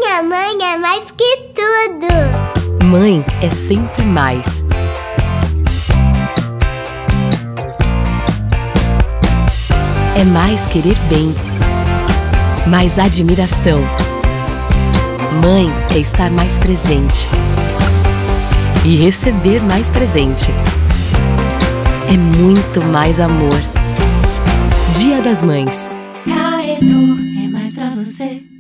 Minha mãe é mais que tudo. Mãe é sempre mais. É mais querer bem, mais admiração. Mãe é estar mais presente e receber mais presente. É muito mais amor. Dia das Mães. Caeto é mais pra você.